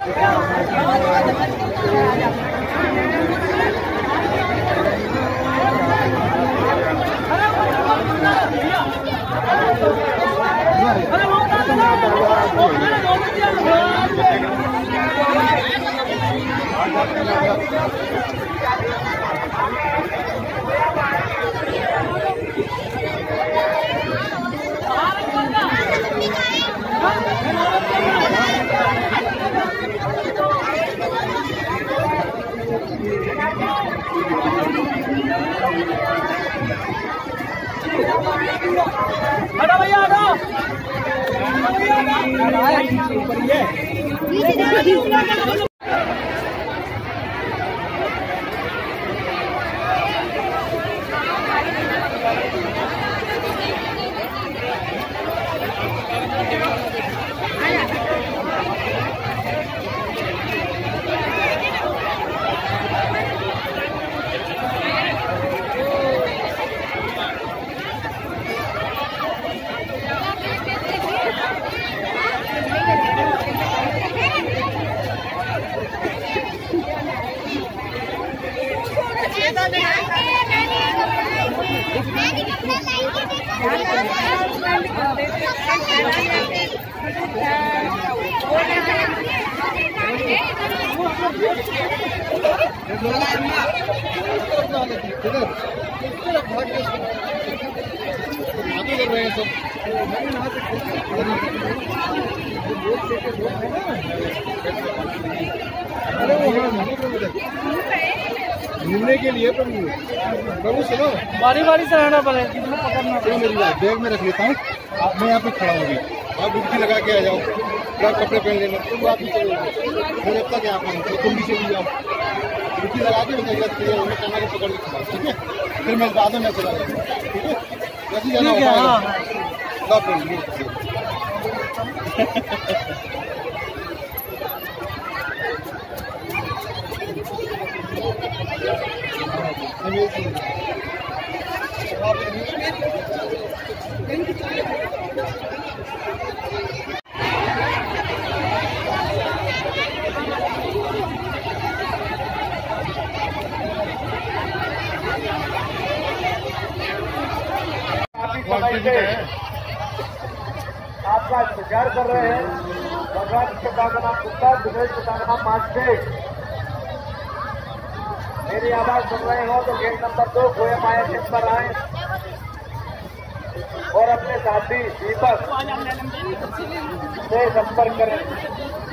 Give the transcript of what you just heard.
घूमने के लिए प्रभु सुनो, बारी बारी से रहना पड़ेगा, कितना पकड़ना पड़ेगा। मेरी बैग में रख लेता हूँ, मैं यहाँ पे खड़ा होगी, आप डुबकी लगा के आ जाओ, क्या कपड़े पहन लेना, तुम आप भी चलो, मैं जब तक यहाँ पर तुम भी चली जाओ, डुबकी लगा के कहना को पकड़ के खड़ा, ठीक है। फिर मैं बाद में चला जाऊँगा, ठीक है। जैसे जाना आपका इंतजार कर रहे हैं। भगवान पिता का नाम गुप्ता, दिनेश पिता का नाम मास्टे। मेरी आवाज सुन रहे हो तो गेट नंबर 2 गोया माया गेट पर आए और अपने साथी दीपक से संपर्क करें।